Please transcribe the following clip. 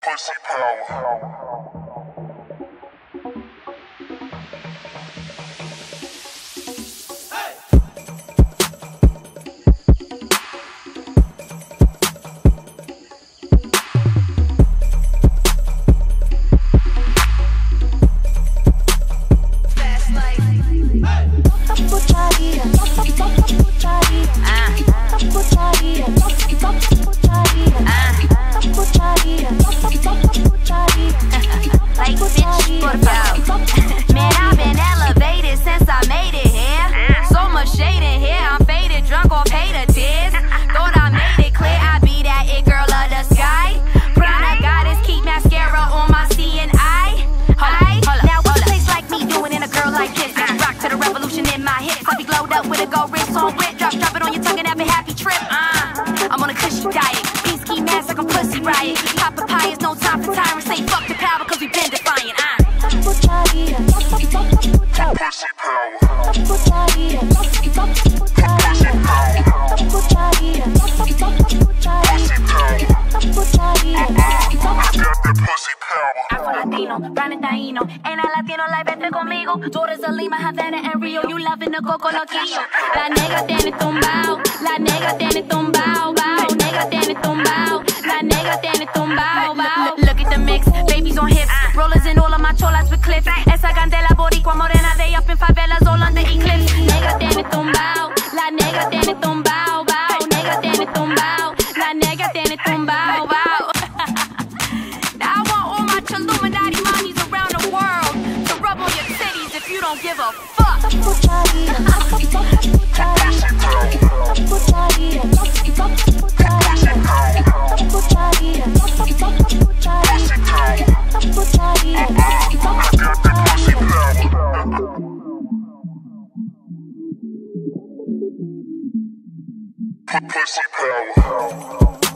pussy power. Like bitch, what about? Man, I've been elevated since I made it here. So much shade in here, I'm faded, drunk off hater tears. Thought I made it clear, I be that it girl of the sky. Prada goddess, keep mascara on my C and I. Now what's a place like me doing in a girl like this? Rock to the revolution in my hips. I be glowed up with a gold wrist on wit. Drop it on your tongue and have a happy trip. I'm on a cushy diet. Peace ski mask like a pussy riot. Pop papayas, no time for tyrants. Say fuck the power cause we been defiant. Pussy power. Latino, Brandon Taino. Ain't a Latino like vete conmigo. Tú eres de Lima, Havana and Rio. You loving the coco loquillo. La negra tiene tumbao. La negra tiene tumbao, bao. Negra tiene tumbao. La negra tiene tumbao, bao. Look at the mix, babies on hips. Rollers in all of my cholas with clips. Esa candela boricua morena, they up in favelas all under eclipse. Negra tiene tumbao. La negra tiene tumbao, bao. Negra tiene tumbao. La negra tiene tumbao, bao. Now I want all my Illuminati mommies around the world to rub on your titties if you don't give a fuck. Pussy power.